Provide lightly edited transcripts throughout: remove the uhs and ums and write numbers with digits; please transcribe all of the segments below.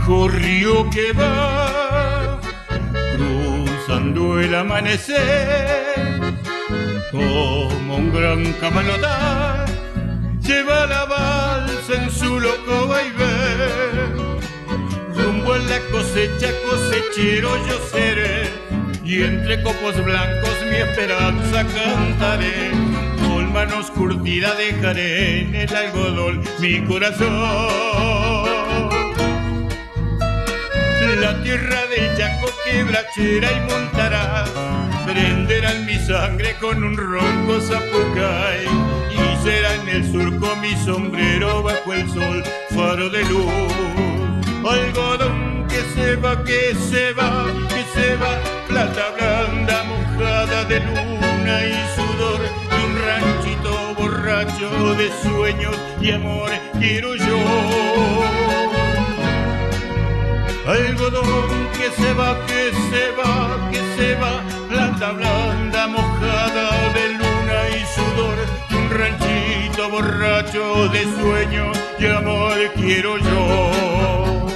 viejo río que va cruzando el amanecer, como un gran cabalota lleva la balsa en su loco vaivén. Rumbo a la cosecha, cosechero yo seré, y entre copos blancos mi esperanza cantaré. Con manos curtidas dejaré en el algodón mi corazón. La tierra del Yaco quebrachera y montarás prenderán mi sangre con un ronco zapucay, y será en el surco mi sombrero bajo el sol, faro de luz. Algodón que se va, que se va, que se va, plata blanda mojada de luna y sudor, y un ranchito borracho de sueños y amor quiero yo. Algodón que se va, que se va, que se va, plata blanda mojada de luna y sudor, y un ranchito borracho de sueños y amor quiero yo.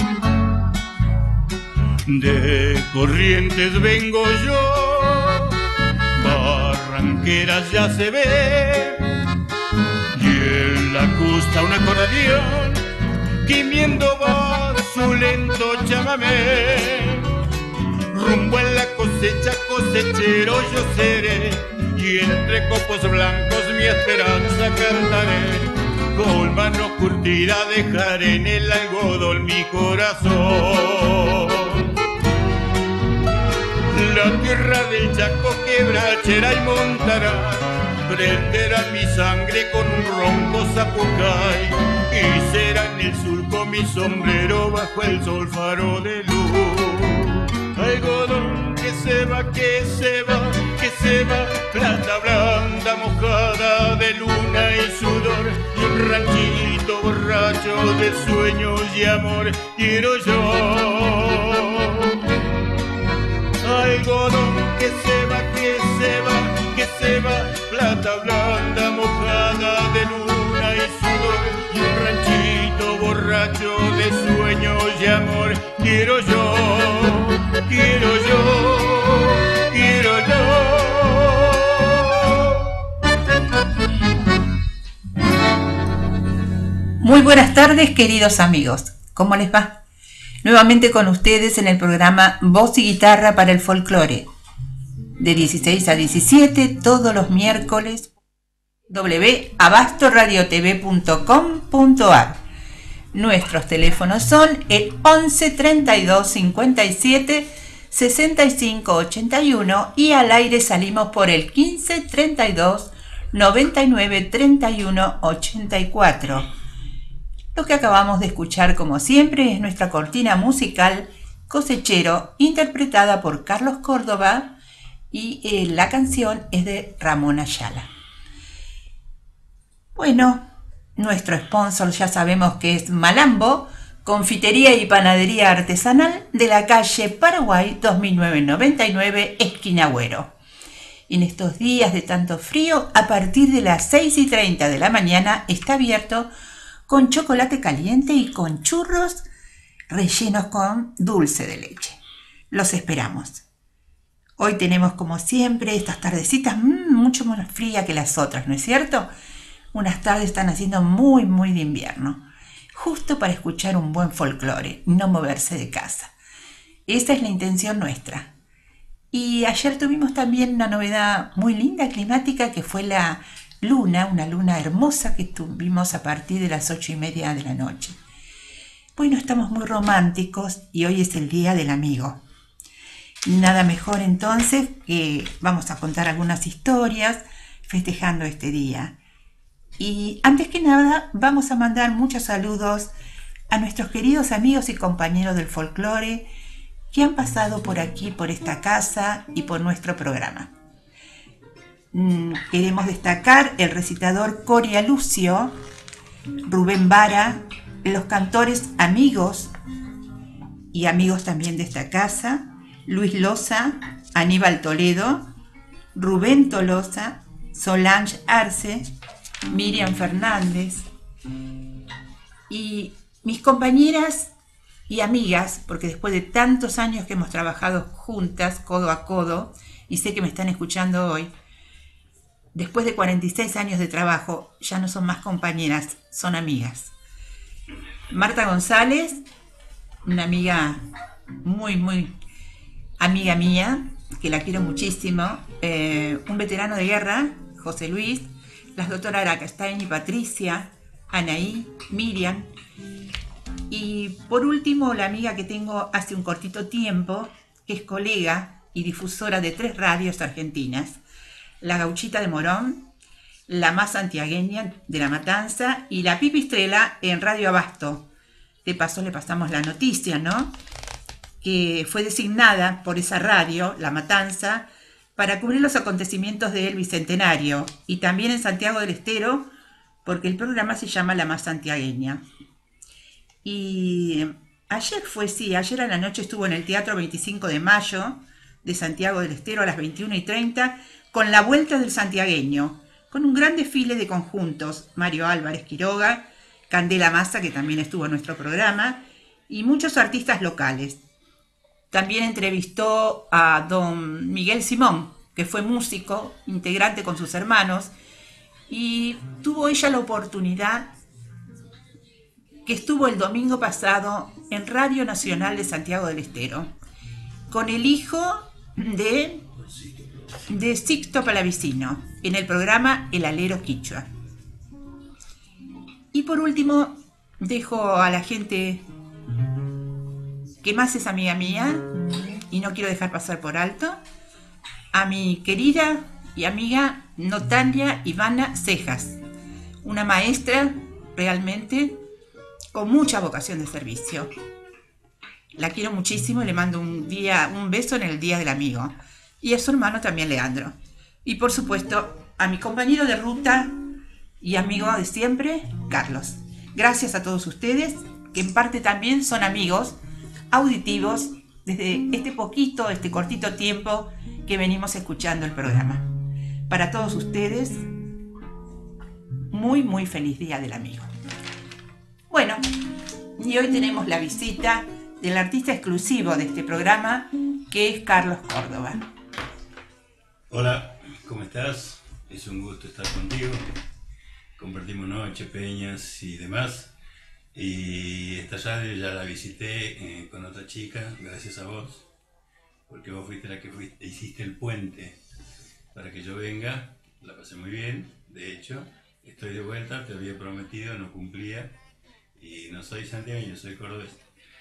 De Corrientes vengo yo, Barranqueras ya se ve, y en la costa un acordeón gimiendo va su lento chamamé. Rumbo a la cosecha, cosechero yo seré, y entre copos blancos mi esperanza cantaré. Con mano curtida dejaré en el algodón mi corazón. La tierra del Chaco quebrachera y montará prenderá mi sangre con un ronco zapucay, y será en el surco mi sombrero bajo el sol, faro de luz. Algodón que se va, que se va, que se va, plata blanda mojada de luna y sudor, y un ranchito borracho de sueños y amor quiero yo. Algodón que se va, que se va, que se va, plata blanda mojada de luna y sudor, y un ranchito borracho de sueños y amor quiero yo, quiero yo, quiero yo. Muy buenas tardes, queridos amigos. ¿Cómo les va? Nuevamente con ustedes en el programa Voz y Guitarra para el Folclore, de 16 a 17, todos los miércoles, www.abastoradiotv.com.ar. Nuestros teléfonos son el 11 32 57 65 81 y al aire salimos por el 15 32 99 31 84. Lo que acabamos de escuchar, como siempre, es nuestra cortina musical Cosechero, interpretada por Carlos Córdoba, y la canción es de Ramón Ayala. Bueno, nuestro sponsor ya sabemos que es Malambo, confitería y panadería artesanal de la calle Paraguay 2999, esquina Agüero. Y en estos días de tanto frío, a partir de las 6:30 de la mañana está abierto con chocolate caliente y con churros rellenos con dulce de leche. Los esperamos. Hoy tenemos, como siempre, estas tardecitas mucho más frías que las otras, ¿no es cierto? Unas tardes están haciendo muy de invierno, justo para escuchar un buen folclore, no moverse de casa. Esa es la intención nuestra. Y ayer tuvimos también una novedad muy linda climática, que fue la luna, una luna hermosa que tuvimos a partir de las 8:30 de la noche. Bueno, estamos muy románticos y hoy es el Día del Amigo. Nada mejor entonces que vamos a contar algunas historias festejando este día. Y antes que nada vamos a mandar muchos saludos a nuestros queridos amigos y compañeros del folclore que han pasado por aquí, por esta casa y por nuestro programa. Queremos destacar el recitador Coria Lucio, Rubén Vara, los cantores amigos y amigos también de esta casa, Luis Loza, Aníbal Toledo, Rubén Tolosa, Solange Arce, Miriam Fernández, y mis compañeras y amigas, porque después de tantos años que hemos trabajado juntas, codo a codo, y sé que me están escuchando hoy, después de 46 años de trabajo, ya no son más compañeras, son amigas. Marta González, una amiga muy amiga mía, que la quiero muchísimo, un veterano de guerra, José Luis, las doctoras Aracastein y Patricia, Anaí, Miriam, y por último la amiga que tengo hace un cortito tiempo, que es colega y difusora de 3 radios argentinas, La Gauchita de Morón, La Más Santiagueña de La Matanza y La Pipistrela en Radio Abasto. De paso le pasamos la noticia, ¿no? Que fue designada por esa radio, La Matanza, para cubrir los acontecimientos del Bicentenario, y también en Santiago del Estero, porque el programa se llama La Más Santiagueña. Y ayer a la noche estuvo en el Teatro 25 de Mayo de Santiago del Estero a las 21:30 con La Vuelta del Santiagueño, con un gran desfile de conjuntos, Mario Álvarez Quiroga, Candela Massa, que también estuvo en nuestro programa, y muchos artistas locales. También entrevistó a don Miguel Simón, que fue músico, integrante con sus hermanos, y tuvo ella la oportunidad, que estuvo el domingo pasado en Radio Nacional de Santiago del Estero, con el hijo de Sixto Palavicino, en el programa El Alero Quichua. Y por último, dejo a la gente que más es amiga mía, y no quiero dejar pasar por alto, a mi querida y amiga Notania Ivana Cejas, una maestra realmente con mucha vocación de servicio. La quiero muchísimo y le mando un beso en el Día del Amigo. Y a su hermano también, Leandro. Y por supuesto, a mi compañero de ruta y amigo de siempre, Carlos. Gracias a todos ustedes, que en parte también son amigos auditivos desde este cortito tiempo que venimos escuchando el programa. Para todos ustedes, muy feliz Día del Amigo. Bueno, y hoy tenemos la visita del artista exclusivo de este programa, que es Carlos Córdoba. Hola, ¿cómo estás? Es un gusto estar contigo. Compartimos noche, peñas y demás. Y esta radio ya la visité con otra chica, gracias a vos, porque vos fuiste la que hiciste el puente para que yo venga. La pasé muy bien, de hecho, estoy de vuelta, te había prometido, no cumplía. Y no soy santiagueño, soy cordobés.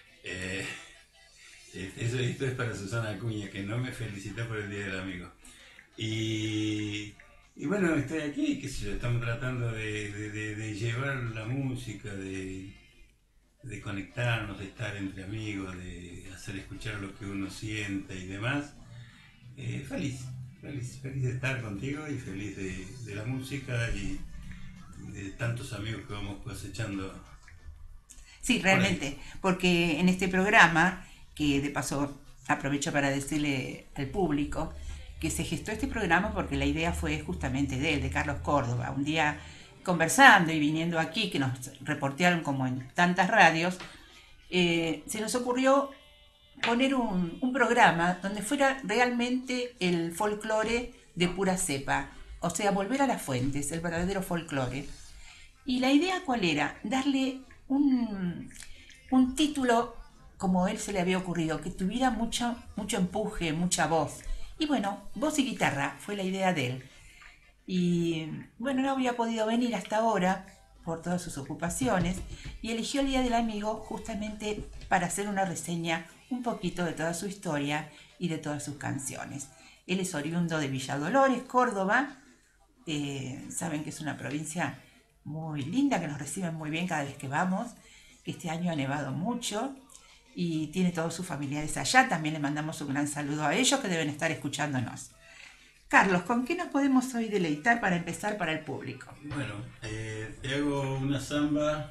Esto es para Susana Acuña, que no me felicitó por el Día del Amigo. Y bueno, estoy aquí, qué sé yo, estamos tratando de llevar la música, de conectarnos, de estar entre amigos, de hacer escuchar lo que uno siente y demás. Feliz de estar contigo y feliz de la música y de tantos amigos que vamos cosechando. Sí, realmente, porque en este programa, que de paso aprovecho para decirle al público, que se gestó este programa porque la idea fue justamente de él, de Carlos Córdoba. Un día conversando y viniendo aquí, que nos reportearon como en tantas radios, se nos ocurrió poner un programa donde fuera realmente el folclore de pura cepa, o sea, volver a las fuentes, el verdadero folclore. Y la idea, ¿cuál era? Darle un título como él se le había ocurrido, que tuviera mucho empuje, mucha voz. Y bueno, voz y guitarra fue la idea de él. Y bueno, no había podido venir hasta ahora por todas sus ocupaciones y eligió el Día del Amigo justamente para hacer una reseña un poquito de toda su historia y de todas sus canciones. Él es oriundo de Villa Dolores, Córdoba. Saben que es una provincia muy linda, que nos reciben muy bien cada vez que vamos, que este año ha nevado mucho y tiene todos sus familiares allá. También le mandamos un gran saludo a ellos que deben estar escuchándonos. Carlos, ¿con qué nos podemos hoy deleitar para empezar para el público? Bueno, te hago una samba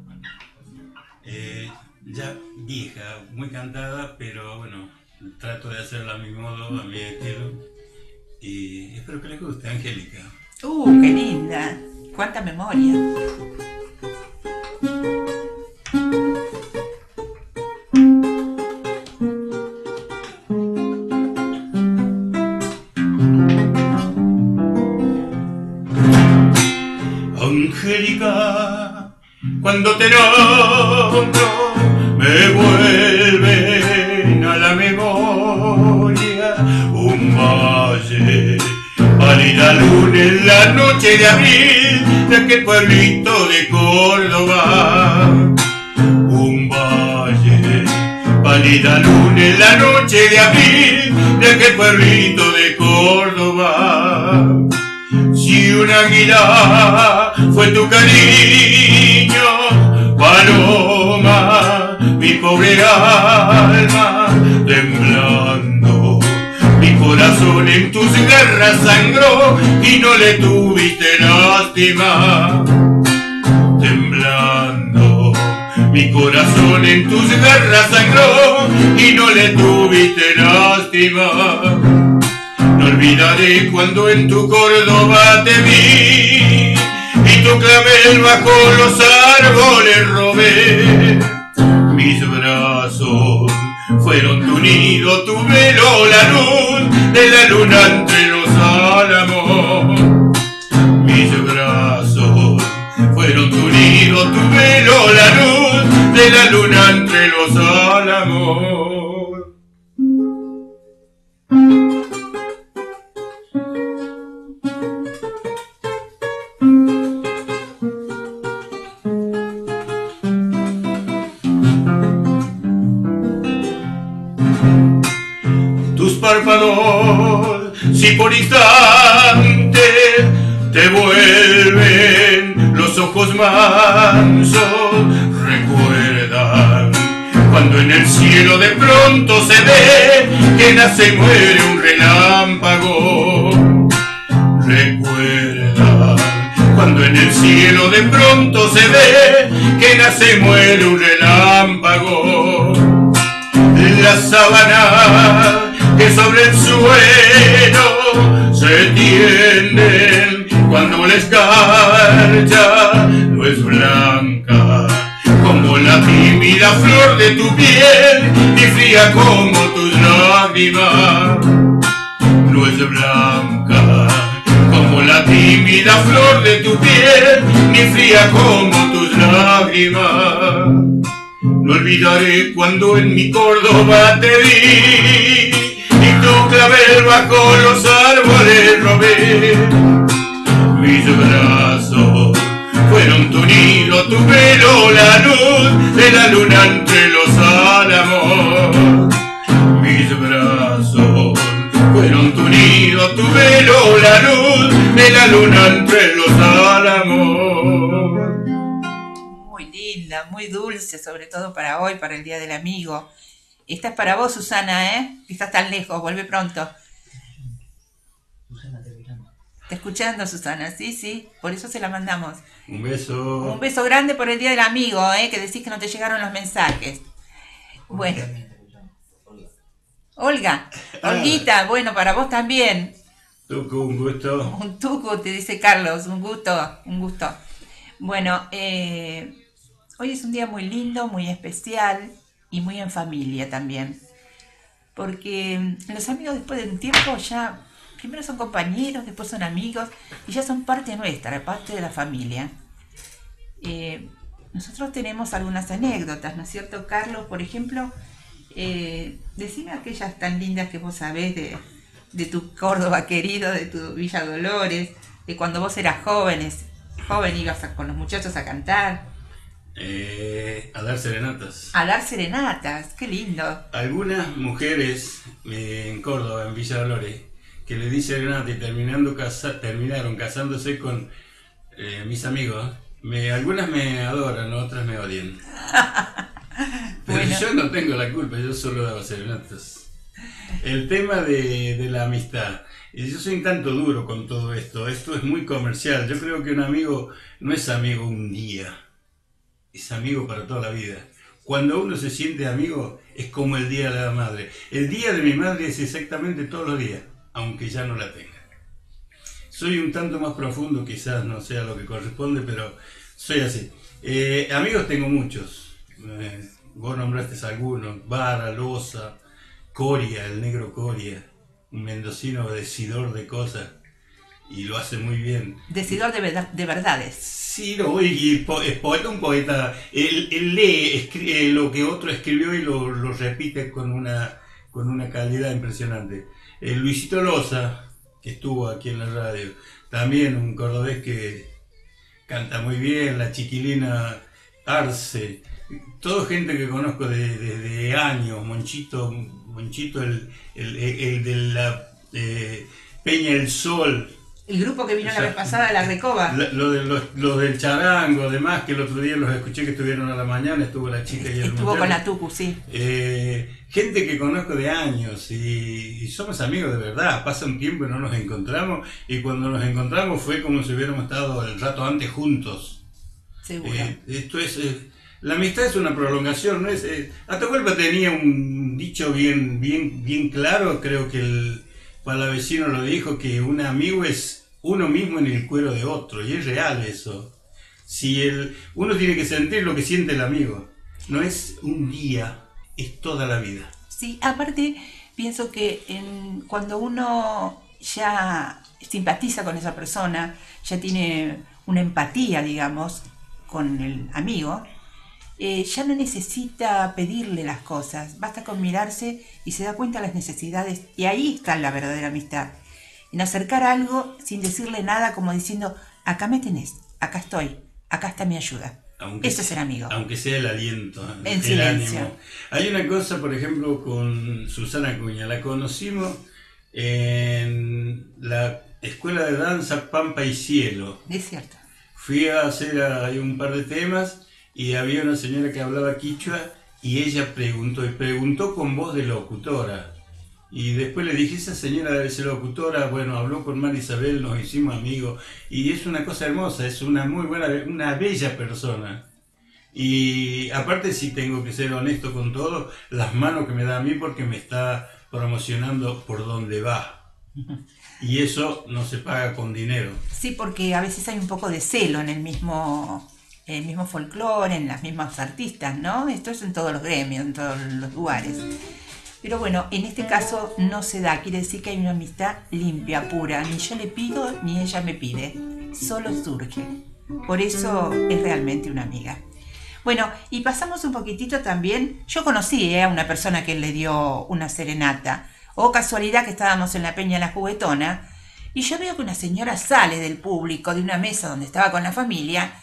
ya vieja, muy cantada, pero bueno, trato de hacerla a mi modo, a mi estilo, y espero que les guste. Angélica. ¡Qué linda! ¡Cuánta memoria! Angélica, cuando te nombro me vuelven a la memoria un valle, pálida luna en la noche de abril de aquel pueblito de Córdoba. Un valle, pálida luna en la noche de abril de aquel pueblito de Córdoba. Si un águila fue tu cariño, paloma, mi pobre alma, temblando, mi corazón en tus garras sangró y no le tuviste lástima. Temblando, mi corazón en tus garras sangró y no le tuviste lástima. No olvidaré cuando en tu Córdoba te vi y tu clavel bajo los árboles robé. Mis brazos fueron tu nido, tu velo, la luz de la luna entre los álamos. Mis brazos fueron tu nido, tu velo, la luz de la luna entre los álamos. Tus párpados, si por instante te vuelven los ojos mansos, recuerdan cuando en el cielo de pronto se ve que nace y muere un relámpago. Recuerdan cuando en el cielo de pronto se ve que nace y muere un relámpago. Las sábanas que sobre el suelo se tienden cuando la escarcha no es blanca como la tímida flor de tu piel, ni fría como tus lágrimas. No es blanca como la tímida flor de tu piel, ni fría como tus lágrimas. No olvidaré cuando en mi Córdoba te vi y tu clavel bajo los árboles robé. Mis brazos fueron tu nido, tu velo, la luz de la luna entre los álamos. Mis brazos fueron tu nido, tu velo, la luz de la luna entre los álamos. Muy linda, muy dulce, sobre todo para hoy, para el Día del Amigo. Esta es para vos, Susana, ¿eh? Que estás tan lejos, vuelve pronto. Susana, te escuchando. Está escuchando, Susana, sí, por eso se la mandamos. Un beso. Un beso grande por el Día del Amigo, que decís que no te llegaron los mensajes. Bueno. Olga, Olguita, bueno, para vos también. Tucu, un gusto. Un tucu, te dice Carlos, un gusto. Bueno, hoy es un día muy lindo, muy especial y muy en familia también. Porque los amigos después de un tiempo ya, primero son compañeros, después son amigos y ya son parte nuestra, parte de la familia. Nosotros tenemos algunas anécdotas, ¿no es cierto, Carlos? Por ejemplo, decime aquellas tan lindas que vos sabés de tu Córdoba querido, de tu Villa Dolores, de cuando vos eras joven ibas con los muchachos a cantar. A dar serenatas. A dar serenatas, qué lindo. Algunas mujeres en Córdoba, en Villa Dolores, que le di serenata y terminaron casándose con mis amigos, algunas me adoran, otras me odian. Pero Bueno. yo no tengo la culpa, yo solo daba serenatas. El tema de la amistad. Y yo soy un tanto duro con todo esto. Esto es muy comercial. Yo creo que un amigo no es amigo un día. Es amigo para toda la vida. Cuando uno se siente amigo, es como el Día de la Madre. El Día de mi madre es exactamente todos los días, aunque ya no la tenga. Soy un tanto más profundo, quizás no sea lo que corresponde, pero soy así. Amigos tengo muchos. Vos nombraste algunos. Vara, Loza, Coria, el negro Coria. Un mendocino decidor de cosas. Y lo hace muy bien. Decidor de verdades. Sí, no, es poeta, un poeta. Él lee lo que otro escribió y lo repite con una calidad impresionante. Luisito Loza, que estuvo aquí en la radio, también un cordobés que canta muy bien, la Chiquilina Arce, toda gente que conozco desde años, Monchito el de la Peña del Sol. El grupo que vino la vez pasada, La Recoba. Los del charango, además, que el otro día los escuché que estuvieron a la mañana, estuvo la chica y el Estuvo muchacho. con la Tucu, sí. Gente que conozco de años y somos amigos de verdad, pasa un tiempo y no nos encontramos, y cuando nos encontramos fue como si hubiéramos estado el rato antes juntos. Seguro. Esto es... la amistad es una prolongación, ¿no es? Atahualpa tenía un dicho bien claro, creo que el palavecino lo dijo, que un amigo es uno mismo en el cuero de otro, y es real eso. Uno tiene que sentir lo que siente el amigo, no es un día, es toda la vida. Sí, aparte pienso que cuando uno ya simpatiza con esa persona, ya tiene una empatía, digamos, con el amigo, ya no necesita pedirle las cosas, basta con mirarse y se da cuenta de las necesidades, y ahí está la verdadera amistad, en acercar algo sin decirle nada, como diciendo, acá me tenés, acá estoy, acá está mi ayuda. Eso es ser amigo. Aunque sea el aliento, en silencio. Ánimo. Hay una cosa, por ejemplo, con Susana Acuña, la conocimos en la escuela de danza Pampa y Cielo. Es cierto. Fui a hacer ahí un par de temas y había una señora que hablaba quichua y ella preguntó con voz de locutora. Y después le dije, esa señora debe ser locutora. Bueno, habló con María Isabel, nos hicimos amigos. Y es una cosa hermosa, es una muy buena, una bella persona. Y aparte, si tengo que ser honesto con todo, las manos que me da a mí porque me está promocionando por donde va. Y eso no se paga con dinero. Sí, porque a veces hay un poco de celo en el mismo folclore, en las mismas artistas, ¿no? Esto es en todos los gremios, en todos los lugares. Pero bueno, en este caso no se da, quiere decir que hay una amistad limpia, pura. Ni yo le pido, ni ella me pide. Solo surge. Por eso es realmente una amiga. Bueno, y pasamos un poquitito también. Yo conocí a una persona que le dio una serenata. O casualidad que estábamos en la Peña La Juguetona. Y yo veo que una señora sale del público, de una mesa donde estaba con la familia.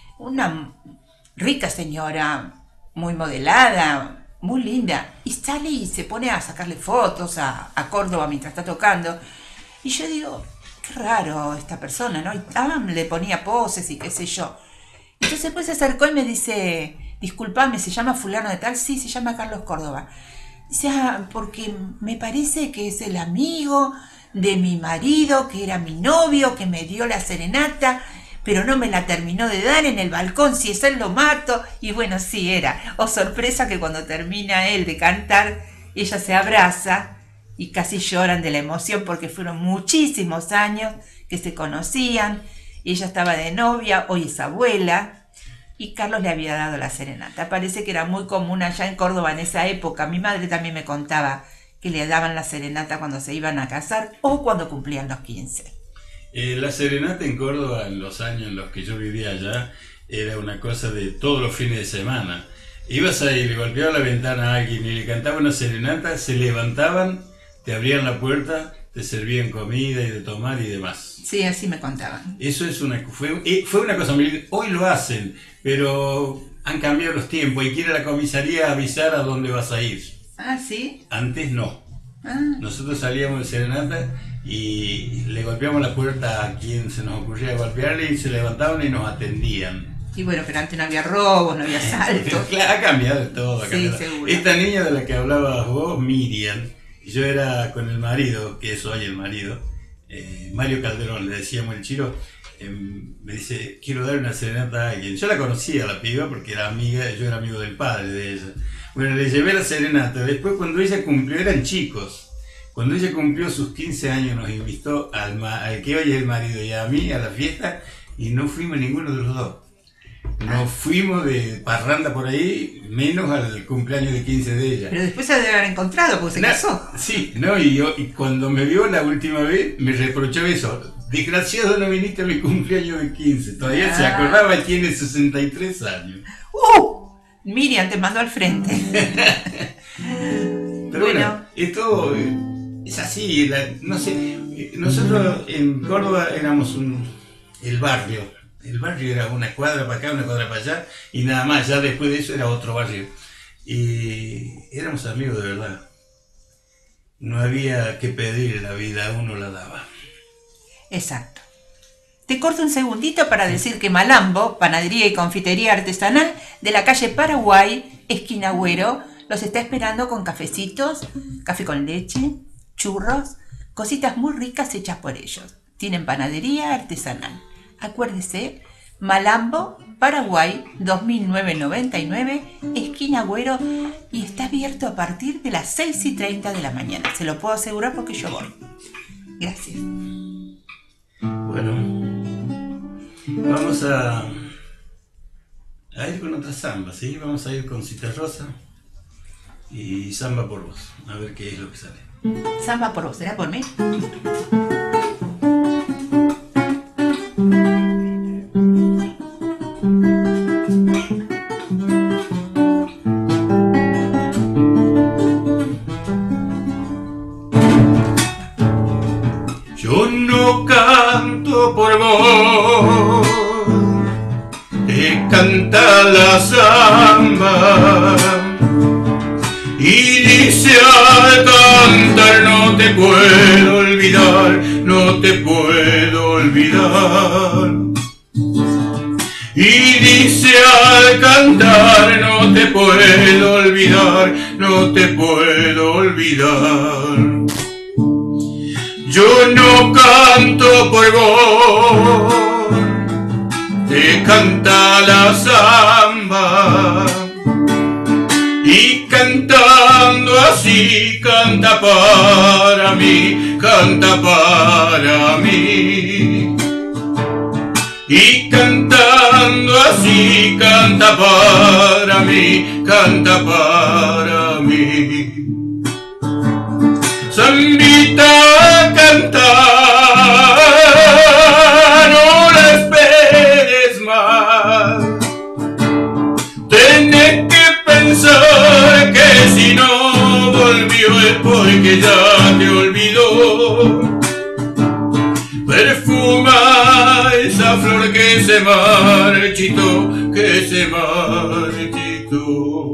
Una rica señora, muy modelada, muy linda, y sale y se pone a sacarle fotos a Córdoba mientras está tocando, y yo digo, qué raro esta persona, ¿no? Y le ponía poses y qué sé yo. Entonces después se acercó y me dice, disculpame, ¿se llama fulano de tal? Sí, se llama Carlos Córdoba. Dice, porque me parece que es el amigo de mi marido, que era mi novio, que me dio la serenata, pero no me la terminó de dar en el balcón, si es él lo mato. Y bueno, sí era. Oh, sorpresa que cuando termina él de cantar, ella se abraza y casi lloran de la emoción porque fueron muchísimos años que se conocían. Ella estaba de novia, hoy es abuela, y Carlos le había dado la serenata. Parece que era muy común allá en Córdoba en esa época. Mi madre también me contaba que le daban la serenata cuando se iban a casar o cuando cumplían los 15. La serenata en Córdoba, en los años en los que yo vivía allá, era una cosa de todos los fines de semana. Ibas ahí, le golpeaba la ventana a alguien y le cantaba una serenata, se levantaban, te abrían la puerta, te servían comida y de tomar y demás. Sí, así me contaban. Eso fue una cosa muy linda. Hoy lo hacen, pero han cambiado los tiempos. Hay que ir a la comisaría a avisar a dónde vas a ir. Ah, ¿sí? Antes no. Nosotros salíamos de serenata y le golpeamos la puerta a quien se nos ocurría golpearle y se levantaban y nos atendían. Y bueno, pero antes no había robos, no había saltos. Ha cambiado todo. Sí, seguro. Esta niña de la que hablabas vos, Miriam, yo era con el marido, que es hoy el marido, Mario Calderón, le decíamos el Chiro, me dice, quiero dar una serenata a alguien. Yo la conocía, la piba, porque era amiga, yo era amigo del padre de ella. Bueno, le llevé la serenata. Después, cuando ella cumplió, eran chicos. Cuando ella cumplió sus 15 años, nos invitó al que hoy es el marido y a mí a la fiesta, y no fuimos ninguno de los dos. Nos fuimos de parranda por ahí, menos al cumpleaños de 15 de ella. Pero después se debe haber encontrado, porque se casó. Sí, no, y cuando me vio la última vez, me reprochó eso. Desgraciado, no viniste a mi cumpleaños de 15. Todavía se acordaba, él tiene 63 años. Miriam te mandó al frente. Pero bueno, esto es así, no sé, nosotros en Córdoba éramos el barrio. El barrio era una cuadra para acá, una cuadra para allá, y nada más, ya después de eso era otro barrio. Y éramos amigos de verdad. No había que pedir la vida, uno la daba. Exacto. Te corto un segundito para decir que Malambo, panadería y confitería artesanal de la calle Paraguay, esquina Agüero, los está esperando con cafecitos, café con leche, churros, cositas muy ricas hechas por ellos. Tienen panadería artesanal. Acuérdese, Malambo, Paraguay, 2999, esquina Agüero, y está abierto a partir de las 6:30 de la mañana. Se lo puedo asegurar porque yo voy. Gracias. Bueno, vamos a ir con otra samba, ¿sí? Vamos a ir con Cita Rosa y Samba por Vos, a ver qué es lo que sale. Samba por vos, ¿será por mí? Yo no canto por vos, te canta la samba. Y dice al cantar, no te puedo olvidar, no te puedo olvidar. Y dice al cantar, no te puedo olvidar, no te puedo olvidar. Yo no canto por vos, te canta la samba. Y cantando así, canta para mí, canta para mí. Y cantando así, canta para mí, canta para mí. Zambita, canta, no la esperes más. Tenés que pensar que si no volvió es porque ya te olvidó. Perfuma esa flor que se marchitó, que se marchitó.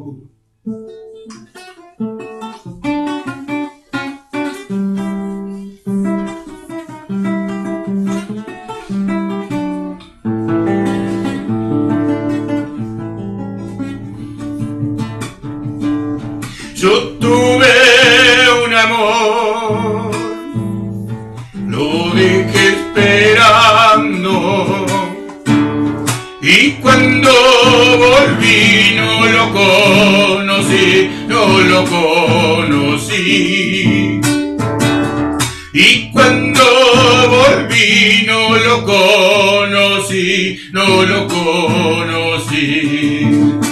Yo tuve un amor, lo dejé esperando, y cuando volví no lo conocí, no lo conocí. Y cuando volví no lo conocí, no lo conocí.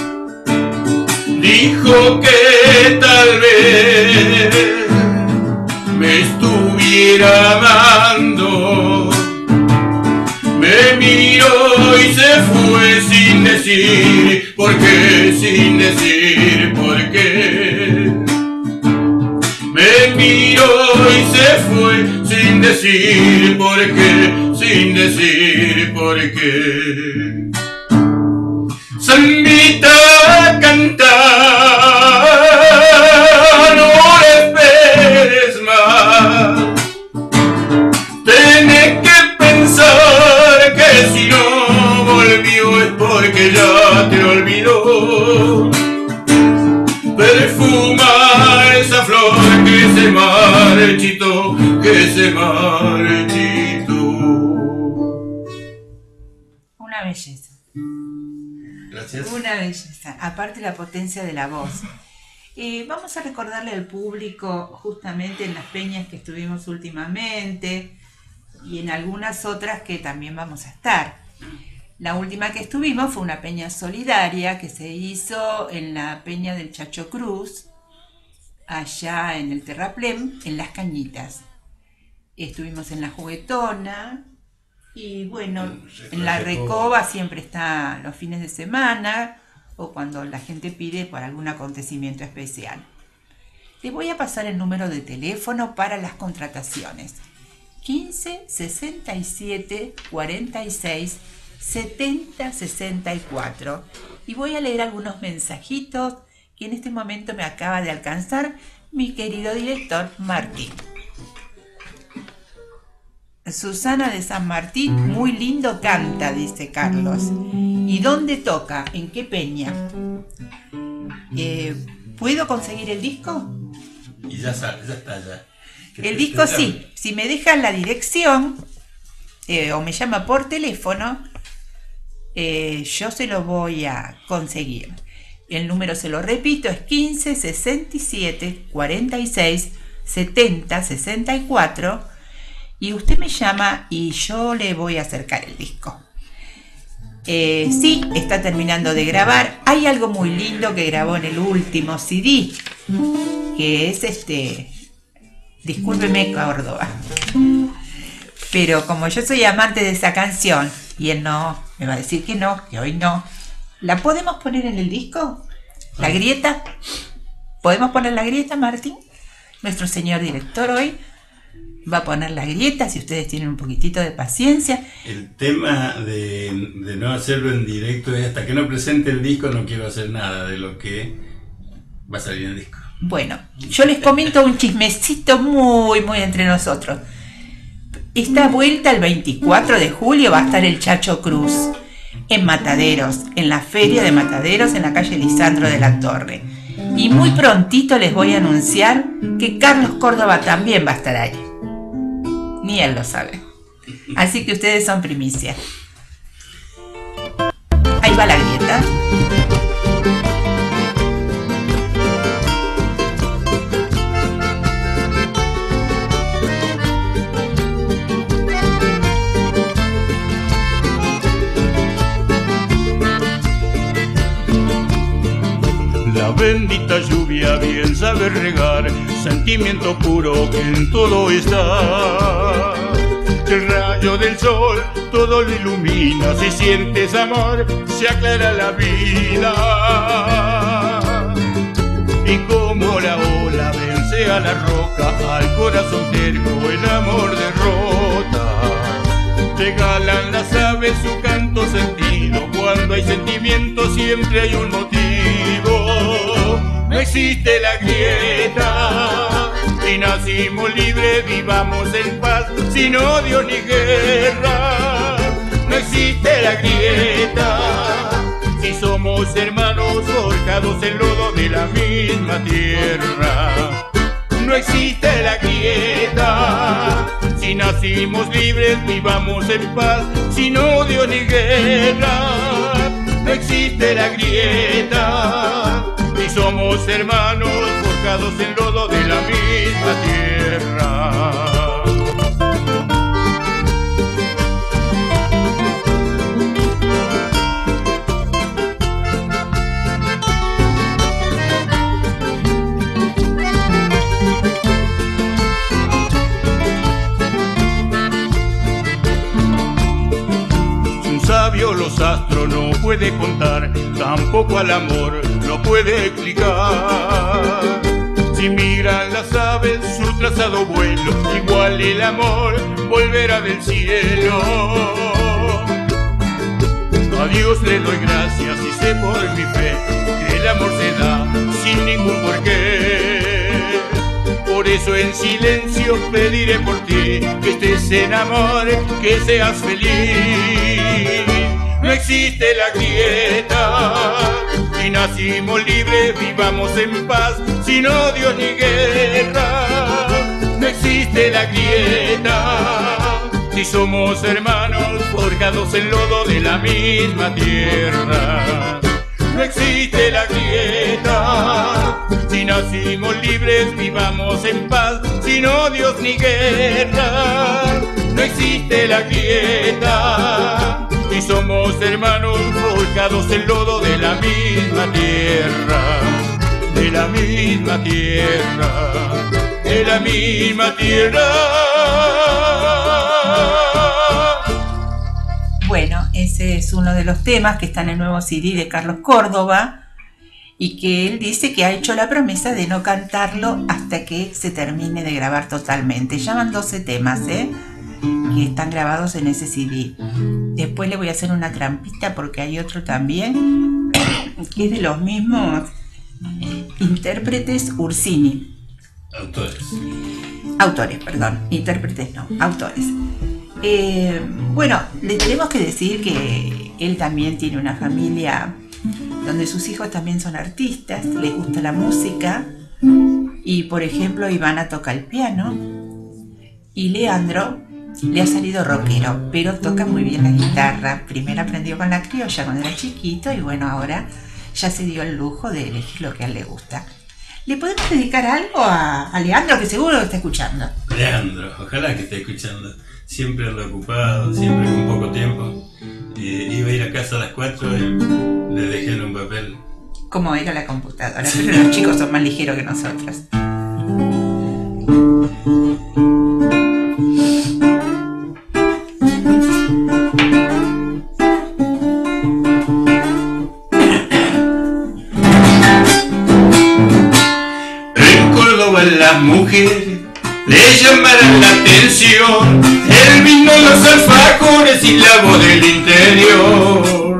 Dijo que tal vez me estuviera amando. Me miró y se fue sin decir por qué, sin decir por qué. Me miró y se fue sin decir por qué, sin decir por qué. Zambita, canta, no la esperes más. Tenés que pensar que si no volvió es porque ya te olvidó. Perfuma esa flor que se marchitó, que se marchitó. Una belleza. Gracias. Una belleza. Aparte la potencia de la voz. Vamos a recordarle al público justamente en las peñas que estuvimos últimamente y en algunas otras que también vamos a estar. La última que estuvimos fue una peña solidaria que se hizo en la peña del Chacho Cruz, allá en el Terraplén, en Las Cañitas. estuvimos en La Juguetona y bueno, en La Recoba siempre está los fines de semana o cuando la gente pide por algún acontecimiento especial. Les voy a pasar el número de teléfono para las contrataciones. 15 67 46 70 64. Y voy a leer algunos mensajitos que en este momento me acaba de alcanzar mi querido director Martín. Susana de San Martín, muy lindo canta, dice Carlos. ¿Y dónde toca? ¿En qué peña? ¿Puedo conseguir el disco? Y ya está ya. El disco sí, si me dejan la dirección o me llama por teléfono, yo se lo voy a conseguir. El número, se lo repito, es 15 67 46 70 64 y usted me llama y yo le voy a acercar el disco. Sí, está terminando de grabar. Hay algo muy lindo que grabó en el último CD, que es Discúlpeme, Córdoba. Pero como yo soy amante de esa canción y él no, me va a decir que no, que hoy no. ¿La podemos poner en el disco? ¿La grieta? ¿Podemos poner la grieta, Martín? Nuestro señor director hoy va a poner la grieta, si ustedes tienen un poquitito de paciencia. El tema de no hacerlo en directo es hasta que no presente el disco no quiero hacer nada de lo que va a salir en el disco. Bueno, yo les comento un chismecito muy, muy entre nosotros. Esta vuelta el 24 de julio va a estar el Chacho Cruz en Mataderos, en la Feria de Mataderos en la calle Lisandro de la Torre. Y muy prontito les voy a anunciar que Carlos Córdoba también va a estar ahí. Ni él lo sabe. Así que ustedes son primicia. Ahí va la grieta. La bendita lluvia bien sabe regar, sentimiento puro que en todo está. El rayo del sol todo lo ilumina, si sientes amor se aclara la vida. Y como la ola vence a la roca, al corazón terco el amor derrota. Regalan las aves su canto sentido, cuando hay sentimiento siempre hay un motivo. No existe la grieta, si nacimos libres vivamos en paz, sin odio ni guerra. No existe la grieta, si somos hermanos forjados en lodo de la misma tierra. No existe la grieta, si nacimos libres vivamos en paz, sin odio ni guerra. No existe la grieta, si somos hermanos forjados en lodo de la misma tierra. Los astros no puede contar, tampoco al amor lo puede explicar. Si migran las aves su trazado vuelo, igual el amor volverá del cielo. A Dios le doy gracias y sé por mi fe que el amor se da sin ningún porqué. Por eso en silencio pediré por ti que estés en amor, que seas feliz. No existe la grieta, si nacimos libres vivamos en paz, sin odio ni guerra. No existe la grieta, si somos hermanos forjados en lodo de la misma tierra. No existe la grieta, si nacimos libres vivamos en paz, sin odios ni guerra. No existe la grieta, si somos hermanos forjados en lodo de la misma tierra, de la misma tierra. de la misma tierra. Bueno, ese es uno de los temas que está en el nuevo CD de Carlos Córdoba y que él dice que ha hecho la promesa de no cantarlo hasta que se termine de grabar totalmente. Ya van 12 temas, que están grabados en ese CD. Después le voy a hacer una trampita porque hay otro también que es de los mismos intérpretes Ursini. Autores, perdón. Intérpretes no, autores. Bueno, le tenemos que decir que él también tiene una familia donde sus hijos también son artistas, les gusta la música y por ejemplo Ivana toca el piano y Leandro le ha salido rockero, pero toca muy bien la guitarra. Primero aprendió con la criolla cuando era chiquito y bueno, ahora ya se dio el lujo de elegir lo que a él le gusta. ¿Le podemos dedicar algo a Leandro, que seguro que está escuchando? Leandro, ojalá que esté escuchando. Siempre anda ocupado, siempre con poco tiempo. Iba a ir a casa a las 4 y le dejé en un papel. Como era la computadora, pero los chicos son más ligeros que nosotros. En Córdoba las mujeres le llamarán la atención el vino, los alfajores y la voz del interior.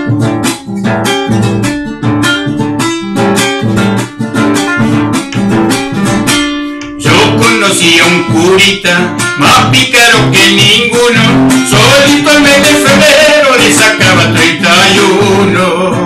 Yo conocí a un curita más pícaro que ninguno, solito al mes de febrero le sacaba 31.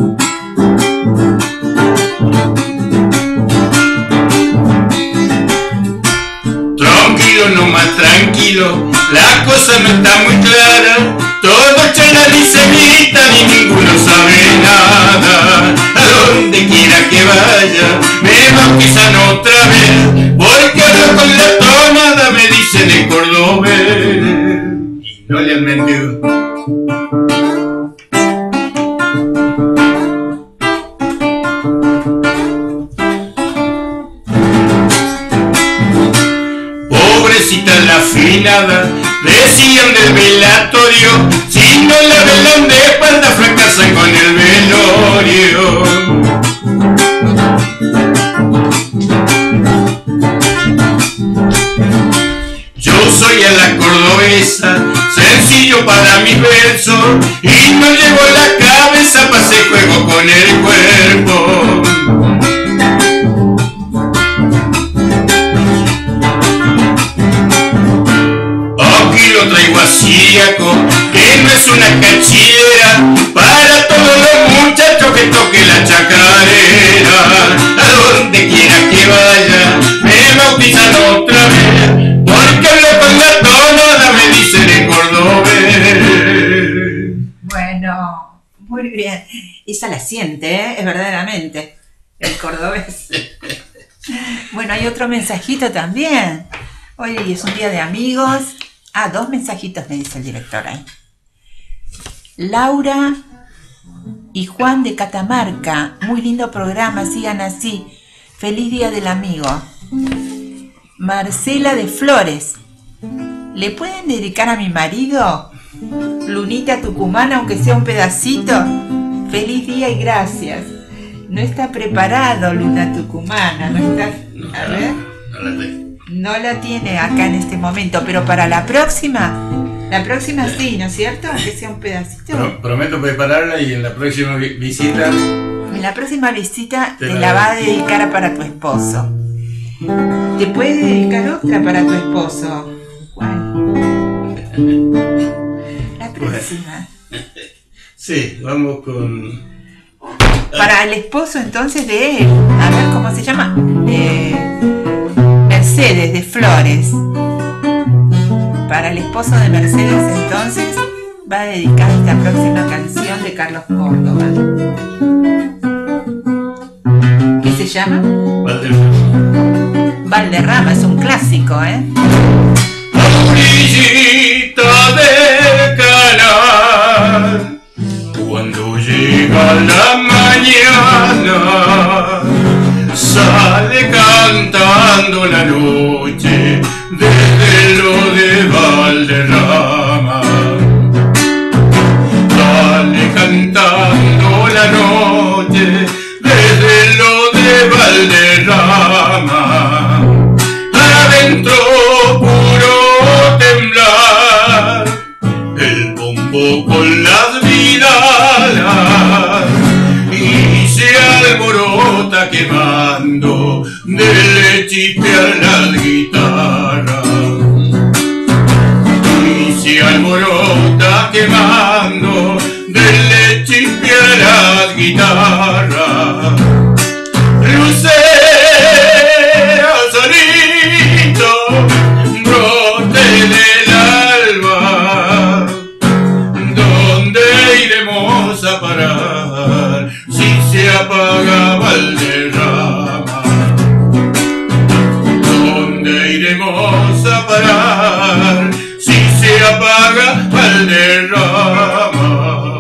No más tranquilo, la cosa no está muy clara, todo charla ni se grita ni ninguno sabe nada. A donde quiera que vaya me bautizan otra vez, porque hablo con la tonada, me dicen en cordobés y no le han mentido. La afinada, decían del velatorio, si no la velan de espalda fracasan con el velorio. Yo soy a la cordobesa, sencillo para mis versos, y no llevo la cabeza pa' hacer juego con el cuerpo. Lo traigo asíaco, que no es una cachillera, para todos los muchachos que toquen la chacarera. A donde quiera que vaya, me bautizan otra vez, porque hablo con la tonada, me dicen en cordobés. Bueno, muy bien. Esa la siente, es verdaderamente el cordobés. Bueno, hay otro mensajito también. Hoy es un día de amigos. 2 mensajitos me dice el director ahí. Laura y Juan de Catamarca, muy lindo programa, sigan así. Feliz día del amigo. Marcela de Flores, ¿le pueden dedicar a mi marido? Lunita tucumana, aunque sea un pedacito. Feliz día y gracias. No está preparado Luna tucumana, no está. A ver. No la tiene acá en este momento, pero para la próxima sí, ¿no es cierto? Aunque sea un pedacito. Prometo prepararla y en la próxima visita... En la próxima visita te la va a dedicar para tu esposo. ¿Te puede dedicar otra para tu esposo? ¿Cuál? La próxima. Sí, vamos con... Para el esposo entonces de él. A ver, ¿cómo se llama? Mercedes de Flores. Para el esposo de Mercedes entonces va a dedicar esta próxima canción de Carlos Córdoba. ¿Qué se llama? Valderrama, es un clásico, ¿eh? Orillita del canal, cuando llega la mañana, sale cantando la luz. poco las vidalas y se alborota quemando de chispear las guitarras. Y se alborota quemando de chispear las guitarras. Lucero solito, brote del alba, ¿dónde iremos a parar si se apaga Valderrama? ¿Dónde iremos a parar si se apaga Valderrama?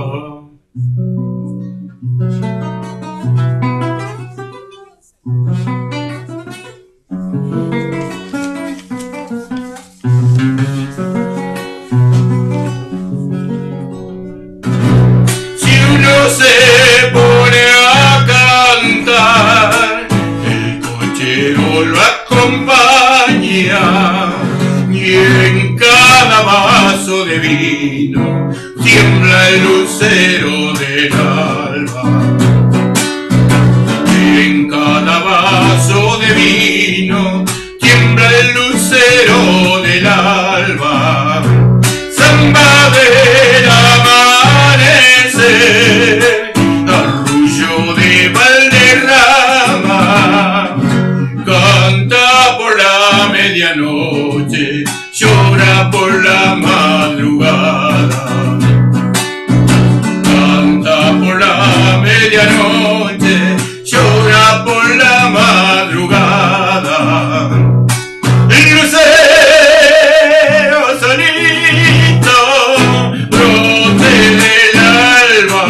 Se pone a cantar, el cochero lo acompaña y en cada vaso de vino tiembla el lucero del alba. Y en cada vaso de vino tiembla el lucero del alba. Samba del amanecer, arrullo de Valderrama, canta por la medianoche, llora por la madrugada. Canta por la medianoche, llora por la madrugada. El lucero solito, brote del alba,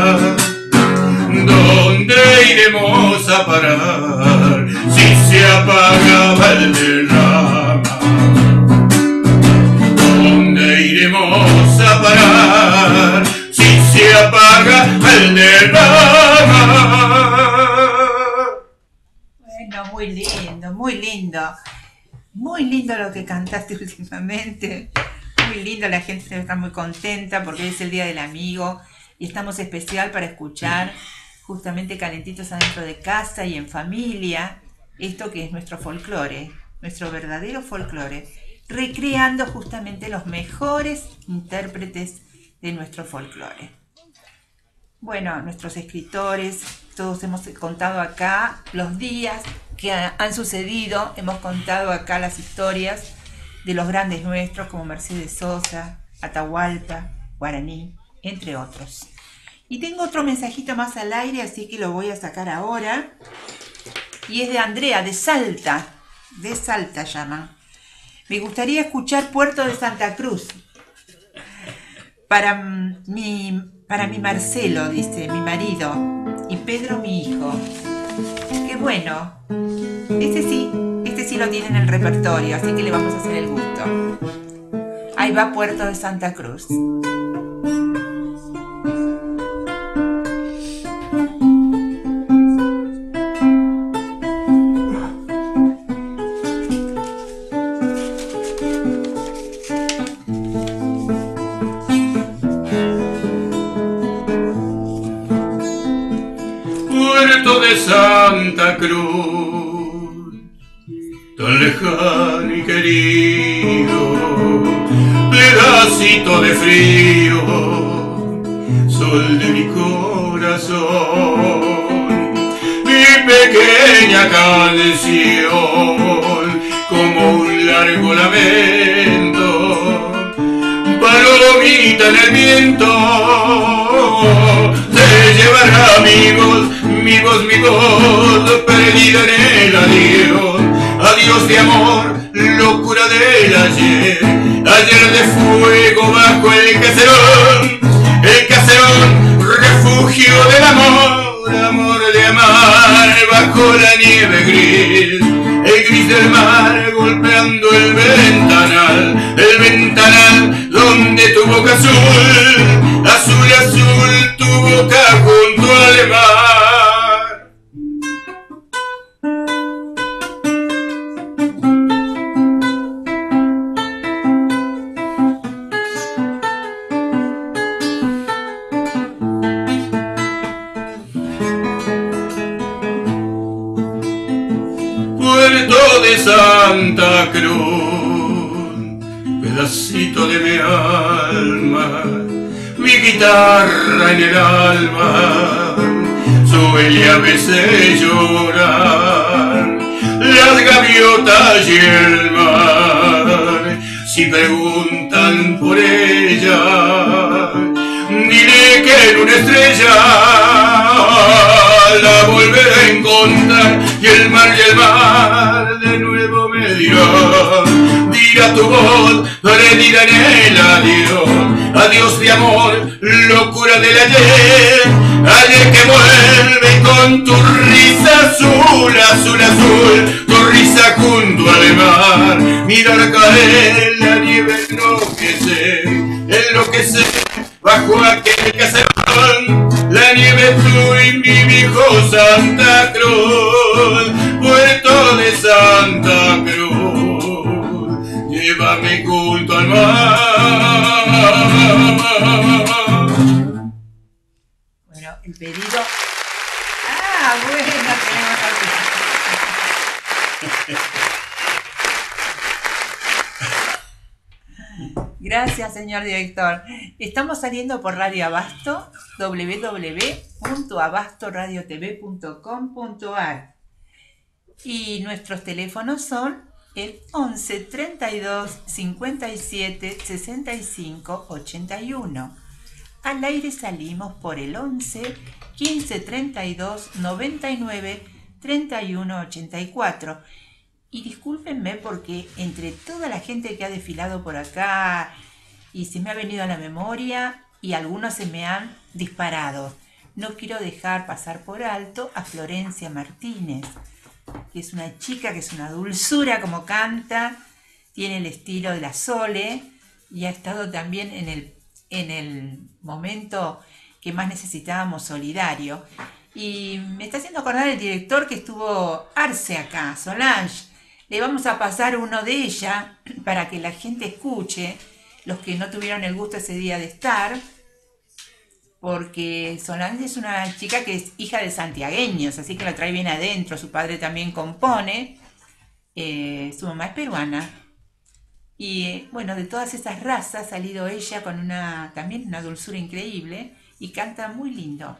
¿dónde iremos a parar si se apaga Valderrama? ¿Dónde iremos a parar si se apaga Valderrama? Bueno, muy lindo, muy lindo. Muy lindo lo que cantaste últimamente. Muy lindo, la gente está muy contenta porque hoy es el Día del Amigo y estamos especial para escuchar justamente calentitos adentro de casa y en familia, esto que es nuestro folclore, nuestro verdadero folclore, recreando justamente los mejores intérpretes de nuestro folclore. Bueno, nuestros escritores, todos hemos contado acá los días que han sucedido, hemos contado acá las historias de los grandes nuestros como Mercedes Sosa, Atahualpa, Guaraní, entre otros. Y tengo otro mensajito más al aire, así que lo voy a sacar ahora. Y es de Andrea, de Salta llama. Me gustaría escuchar Puerto de Santa Cruz. Para mi Marcelo, dice, mi marido, y Pedro, mi hijo. Qué bueno. Este sí lo tiene en el repertorio, así que le vamos a hacer el gusto. Ahí va Puerto de Santa Cruz. Puerto de Santa Cruz, tan lejano y querido, pedacito de frío, sol de mi corazón, mi pequeña canción, como un largo lamento, palomita en el viento, te llevará amigos, mi voz, perdida en el adiós, adiós de amor, locura del ayer, ayer de fuego bajo el caserón, refugio del amor, amor de amar, bajo la nieve gris, el gris del mar golpeando el ventanal donde tu boca azul, azul, azul, tu boca junto al mar. puerto de Santa Cruz, pedacito de mi alma, mi guitarra en el alma, suele a veces llorar, las gaviotas y el mar, si preguntan por ella, diré que en una estrella la volveré a encontrar, y el mar de nuevo me dirá tu voz, perdida en el adiós, adiós de amor, locura del ayer, ayer que vuelve con tu risa azul, azul, azul, tu risa junto al mar, mirar caer la nieve, enloquecer, bajo aquel caserón, la nieve tú y mi viejo Santa Cruz, puerto de Santa Cruz, llévame junto al mar. Bueno, el pedido... bueno, tenemos aquí. Gracias, señor director. Estamos saliendo por Radio Abasto, www.abastoradiotv.com.ar, y nuestros teléfonos son el 11 32 57 65 81. Al aire salimos por el 11 15 32 99 31 84. Y discúlpenme porque entre toda la gente que ha desfilado por acá y se me ha venido a la memoria y algunos se me han disparado, no quiero dejar pasar por alto a Florencia Martínez, que es una chica que es una dulzura como canta, tiene el estilo de la Sole y ha estado también en el momento que más necesitábamos, solidario. Y me está haciendo acordar el director que estuvo Arce acá, Solange. Le vamos a pasar uno de ella para que la gente escuche, los que no tuvieron el gusto ese día de estar, porque Solange es una chica que es hija de santiagueños, así que la trae bien adentro. Su padre también compone, su mamá es peruana. Y bueno, de todas esas razas ha salido ella con también una dulzura increíble y canta muy lindo.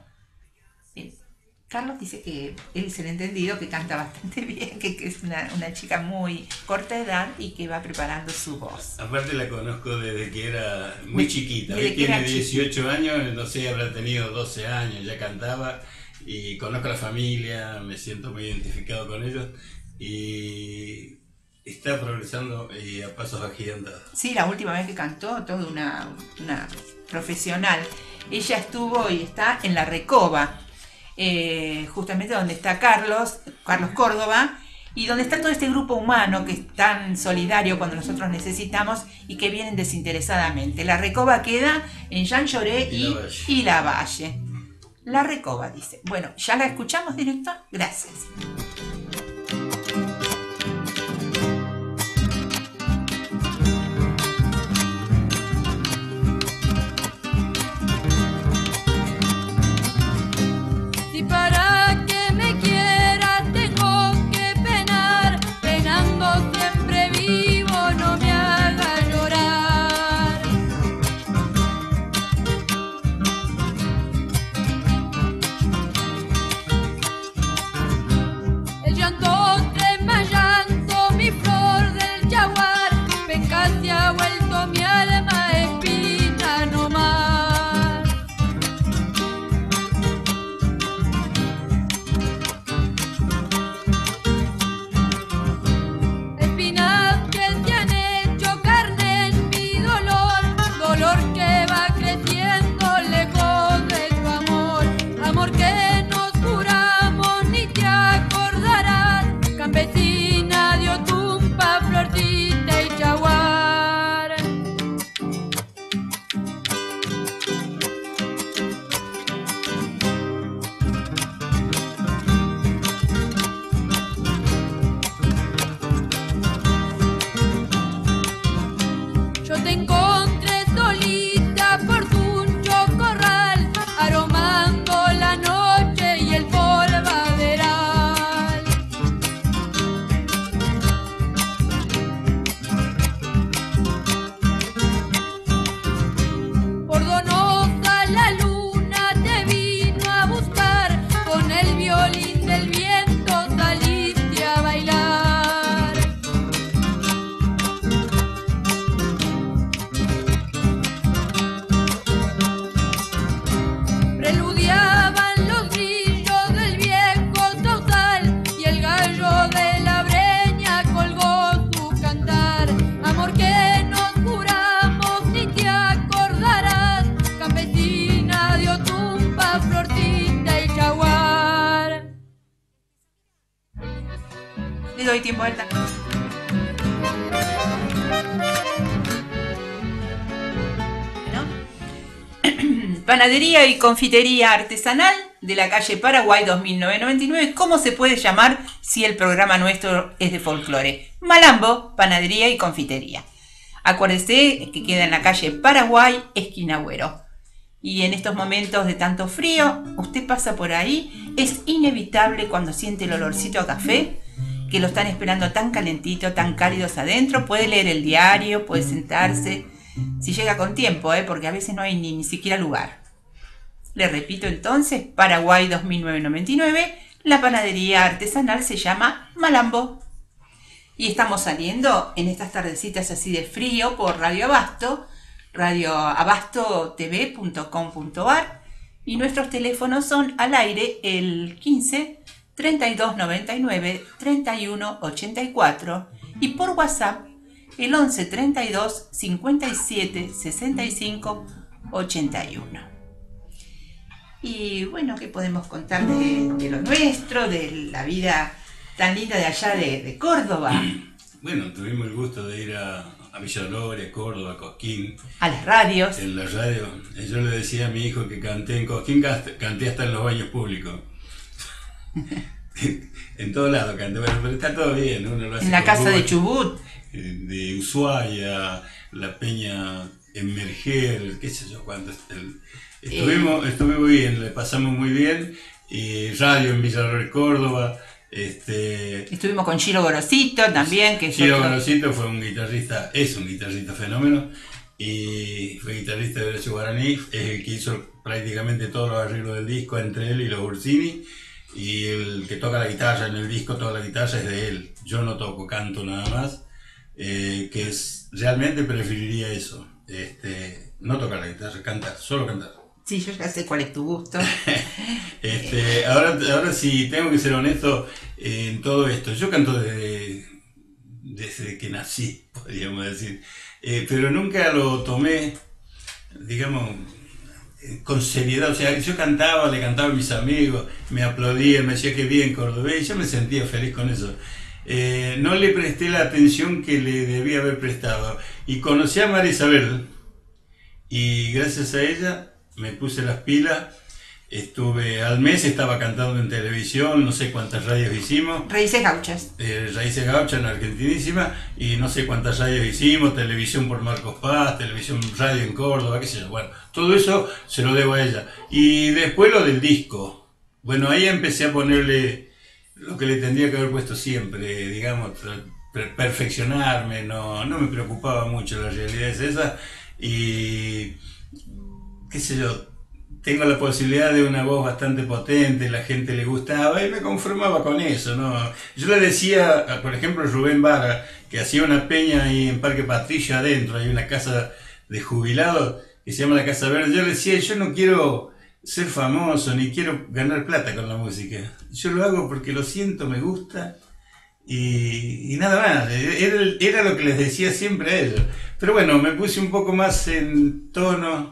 Carlos dice que él es el entendido, que canta bastante bien, que es una chica muy corta edad y que va preparando su voz. Aparte la conozco desde que era muy chiquita, desde hoy tiene 18 años, no sé, habrá tenido 12 años, ya cantaba, y conozco a la familia, me siento muy identificado con ellos, y está progresando a pasos agigantados. Sí, la última vez que cantó, toda una profesional. Ella estuvo y está en La Recoba, justamente donde está Carlos Córdoba, y donde está todo este grupo humano que es tan solidario cuando nosotros necesitamos y que vienen desinteresadamente. La Recoba queda en Jean Lloré y Lavalle. La Recoba, dice. Bueno, ¿ya la escuchamos, director? Gracias. Si para que me quieras tengo que penar, penando siempre vivo, no me haga llorar. doy tiempo al tango. Panadería y confitería artesanal de la calle Paraguay 2999. ¿Cómo se puede llamar si el programa nuestro es de folclore? Malambo, panadería y confitería. Acuérdese que queda en la calle Paraguay, esquina Agüero. Y en estos momentos de tanto frío, usted pasa por ahí, es inevitable cuando siente el olorcito a café, que lo están esperando tan calentito, tan cálidos adentro. Puede leer el diario, puede sentarse, si llega con tiempo, porque a veces no hay ni siquiera lugar. Le repito entonces, Paraguay 2999, la panadería artesanal se llama Malambo. Y estamos saliendo en estas tardecitas así de frío por Radio Abasto, radioabastotv.com.ar, y nuestros teléfonos son al aire el 15 32 99 31 84 y por WhatsApp el 11 32 57 65 81. Y bueno, ¿qué podemos contar de lo nuestro, de la vida tan linda de allá de Córdoba? Bueno, tuvimos el gusto de ir a Villa Dolores, Córdoba, Cosquín. A las radios. En la radio. Yo le decía a mi hijo que canté en Cosquín, canté hasta en los baños públicos. En todos lados canté, bueno, pero está todo bien. Uno lo hace en la casa Córdoba, de Chubut. De Ushuaia, la Peña en Merger, qué sé yo cuánto. Estuve bien, le pasamos muy bien. Radio en Villa Dolores, Córdoba. Estuvimos con Chiro Gorosito también. Chiro Gorosito fue es un guitarrista fenómeno. Y fue guitarrista de Derecho Guaraní. Es el que hizo prácticamente todos los arreglos del disco entre él y los Ursini. Y el que toca la guitarra en el disco, toda la guitarra es de él. Yo no toco, canto nada más. Realmente preferiría eso. No tocar la guitarra, cantar, solo cantar. Sí, yo ya sé cuál es tu gusto. Ahora sí, tengo que ser honesto en todo esto. Yo canto desde que nací, podríamos decir. Pero nunca lo tomé, digamos, con seriedad. O sea, yo le cantaba a mis amigos, me aplaudían, me decían que bien cordobés, y yo me sentía feliz con eso. No le presté la atención que le debía haber prestado. Y conocí a María Isabel, y gracias a ella me puse las pilas. Al mes estaba cantando en televisión, no sé cuántas radios hicimos. Raíces Gauchas. Raíces Gauchas en Argentinísima, y no sé cuántas radios hicimos, televisión por Marcos Paz, televisión, radio en Córdoba, qué sé yo. Bueno, todo eso se lo debo a ella. Y después lo del disco. Bueno, ahí empecé a ponerle lo que le tendría que haber puesto siempre, digamos, perfeccionarme, no me preocupaba mucho, la realidad es esa. Y qué sé yo, tengo la posibilidad de una voz bastante potente, la gente le gustaba y me conformaba con eso, ¿no? Yo le decía, por ejemplo, a Rubén Vara, que hacía una peña ahí en Parque Patricio adentro, hay una casa de jubilados que se llama la Casa Verde. Yo le decía, yo no quiero ser famoso ni quiero ganar plata con la música, yo lo hago porque lo siento, me gusta. Y nada más, era lo que les decía siempre a ellos. Pero bueno, me puse un poco más en tono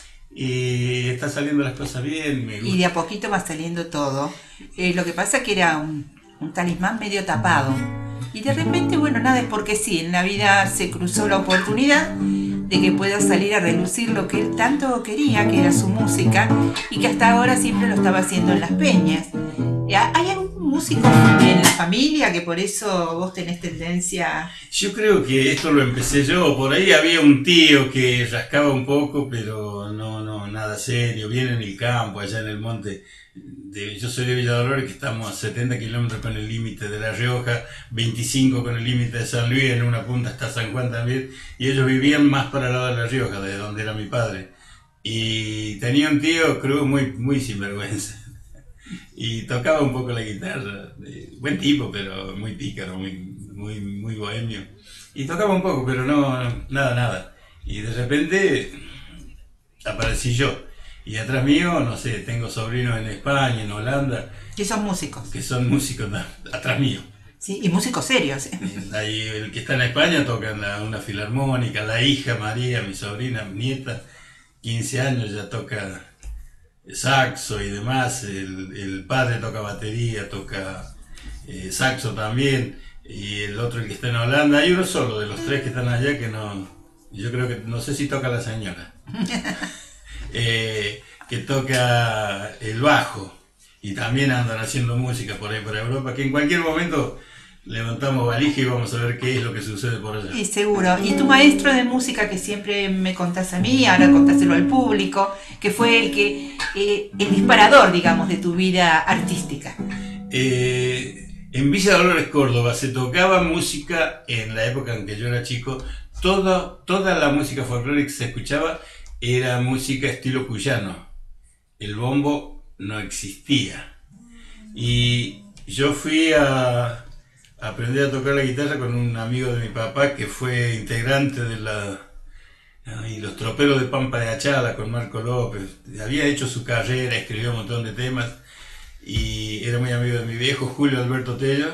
y está saliendo las cosas bien. Me gusta. Y de a poquito va saliendo todo. Lo que pasa es que era un talismán medio tapado. Y de repente, bueno, nada, es porque sí, en la vida se cruzó la oportunidad de que pueda salir a relucir lo que él tanto quería, que era su música, y que hasta ahora siempre lo estaba haciendo en las peñas. ¿Hay algún músico en la familia que por eso vos tenés tendencia? Yo creo que esto lo empecé yo. Por ahí había un tío que rascaba un poco, pero no, nada serio. Viene en el campo, allá en el monte. Yo soy de Villa Dolores, que estamos a 70 kilómetros con el límite de La Rioja, 25 con el límite de San Luis, en una punta está San Juan también, y ellos vivían más para el lado de La Rioja, de donde era mi padre. Y tenía un tío Cruz muy sinvergüenza. Y tocaba un poco la guitarra, buen tipo, pero muy pícaro, muy bohemio. Y tocaba un poco, pero nada. Y de repente aparecí yo. Y atrás mío, no sé, tengo sobrinos en España, en Holanda. Que son músicos. Que son músicos atrás mío. Sí, y músicos serios. Ahí el que está en España toca en una filarmónica, la hija María, mi sobrina, mi nieta, 15 años, ya toca saxo y demás. El padre toca batería, toca saxo también. y el otro el que está en Holanda. Hay uno solo de los tres que están allá que no, yo creo que, no sé si toca la señora, que toca el bajo, y también andan haciendo música por ahí por Europa, que en cualquier momento levantamos valija y vamos a ver qué es lo que sucede por allá. Sí, seguro. Y tu maestro de música, que siempre me contás a mí, ahora contáselo al público, que fue el disparador, digamos, de tu vida artística. En Villa Dolores, Córdoba, se tocaba música en la época en que yo era chico. Toda la música folclórica que se escuchaba era música estilo cuyano. El bombo no existía. Y yo fui a aprender a tocar la guitarra con un amigo de mi papá que fue integrante de los Troperos de Pampa de Achala, con Marco López. Había hecho su carrera, escribió un montón de temas y era muy amigo de mi viejo Julio Alberto Tello,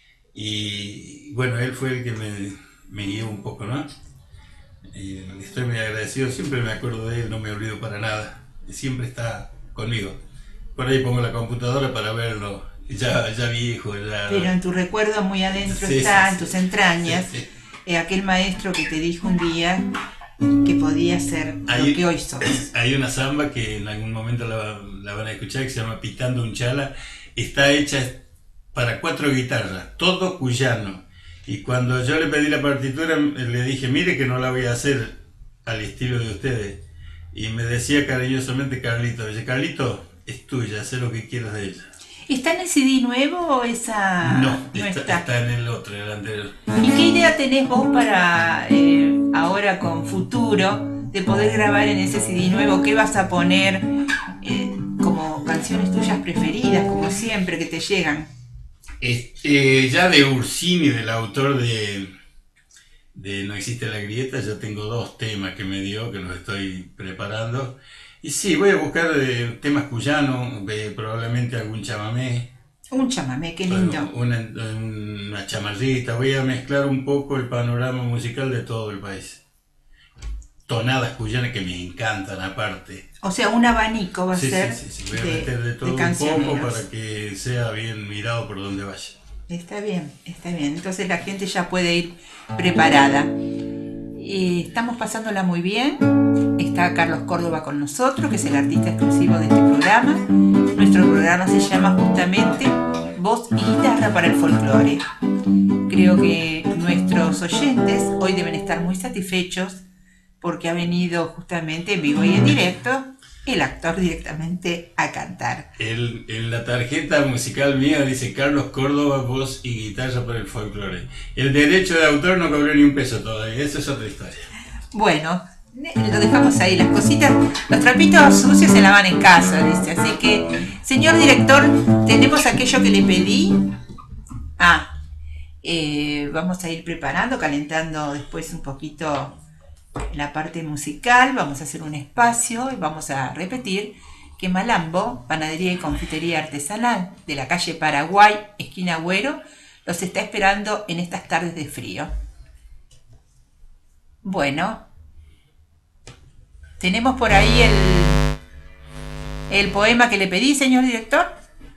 y bueno, él fue el que me guió un poco, ¿no? Estoy muy agradecido, siempre me acuerdo de él, no me olvido para nada, siempre está conmigo. Por ahí pongo la computadora para verlo, ya viejo. Ya... Pero en tu recuerdo muy adentro está, en tus entrañas, aquel maestro que te dijo un día que podía ser lo que hoy sos. Hay una samba que en algún momento la van a escuchar, que se llama Pitando un Chala. Está hecha para 4 guitarras, todo cuyano. Y cuando yo le pedí la partitura, le dije, mire que no la voy a hacer al estilo de ustedes. Y me decía cariñosamente Carlito, dice, Carlito, es tuya, haz lo que quieras de ella. ¿Está en el CD nuevo o esa...? No está en el otro, en el anterior. ¿Y qué idea tenés vos para ahora con futuro de poder grabar en ese CD nuevo? ¿Qué vas a poner como canciones tuyas preferidas, como siempre, que te llegan? Ya de Ursini, del autor de No existe la grieta, ya tengo 2 temas que me dio, que los estoy preparando. Y sí, voy a buscar temas cuyanos, probablemente algún chamamé. Un chamamé, qué lindo. Una chamarrita, voy a mezclar un poco el panorama musical de todo el país. Tonadas cuyanas que me encantan aparte. O sea, un abanico va a ser. Sí, voy a meter de todo un poco para que sea bien mirado por donde vaya. Está bien. Entonces la gente ya puede ir preparada. Estamos pasándola muy bien. Está Carlos Córdoba con nosotros, que es el artista exclusivo de este programa. Nuestro programa se llama justamente Voz y Guitarra para el Folclore. Creo que nuestros oyentes hoy deben estar muy satisfechos porque ha venido justamente en vivo y en directo el actor directamente a cantar. En la tarjeta musical mía dice Carlos Córdoba, voz y guitarra para el folclore. El derecho de autor no cobró ni un peso todavía, esa es otra historia. Bueno, lo dejamos ahí, las cositas, los trapitos sucios se lavan en casa, dice. Así que, señor director, tenemos aquello que le pedí. Vamos a ir preparando, calentando después un poquito la parte musical. Vamos a hacer un espacio y vamos a repetir que Malambo, panadería y confitería artesanal de la calle Paraguay, esquina Agüero, los está esperando en estas tardes de frío. Bueno, tenemos por ahí el poema que le pedí, señor director.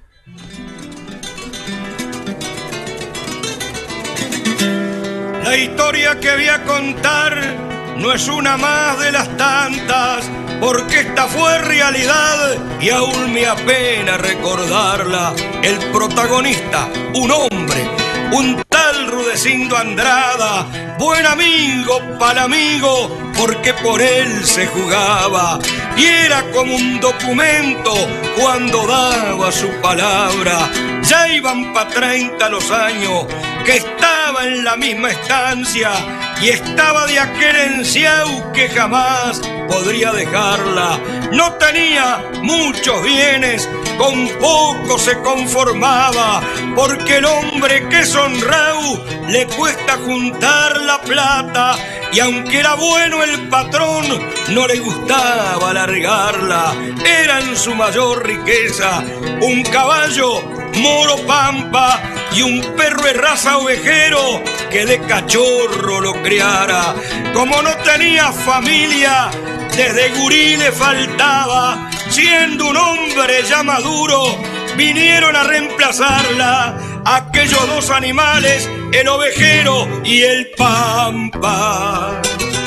La historia que voy a contar no es una más de las tantas, porque esta fue realidad y aún me apena recordarla. El protagonista, un hombre, un tal Rudecindo Andrada, buen amigo para amigo, porque por él se jugaba y era como un documento cuando daba su palabra. Ya iban pa' 30 los años que estaba en la misma estancia y estaba de aquel enciau que jamás podría dejarla. No tenía muchos bienes, con poco se conformaba, porque el hombre que es honrado le cuesta juntar la plata, y aunque era bueno el patrón, no le gustaba largarla. Era en su mayor riqueza un caballo moro pampa y un perro de raza ovejero que de cachorro lo criara. Como no tenía familia, desde gurí le faltaba, siendo un hombre ya maduro, vinieron a reemplazarla aquellos dos animales, el ovejero y el pampa.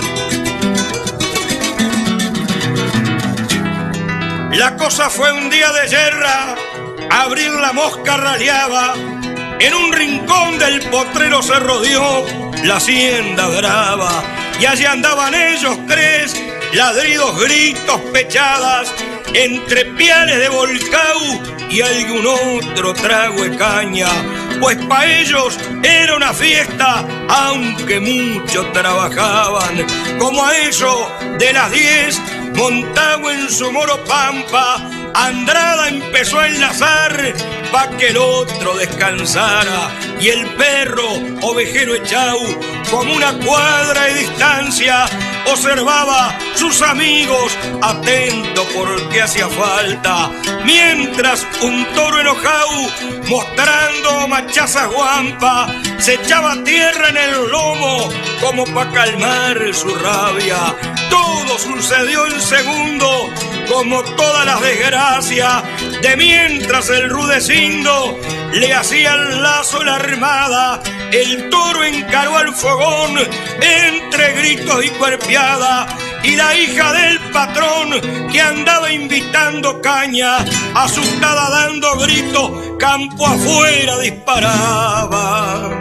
La cosa fue un día de guerra, abrir la mosca raleaba, en un rincón del potrero se rodeó la hacienda brava, y allí andaban ellos tres, ladridos, gritos, pechadas, entre piales de volcau y algún otro trago de caña, pues pa' ellos era una fiesta, aunque mucho trabajaban. Como a eso de las 10, montado en su moro pampa, Andrada empezó a enlazar pa' que el otro descansara, y el perro ovejero echau, como una cuadra de distancia, observaba sus amigos, atento porque hacía falta, mientras un toro enojau, mostrando machazas guampa, se echaba tierra en el lomo como pa' calmar su rabia. Todo sucedió en segundo, como todas las desgracias, de mientras el rudecindo le hacía el lazo la armada, el toro encaró al fogón entre gritos y cuerpeada, y la hija del patrón que andaba invitando caña, asustada dando gritos, campo afuera disparaba.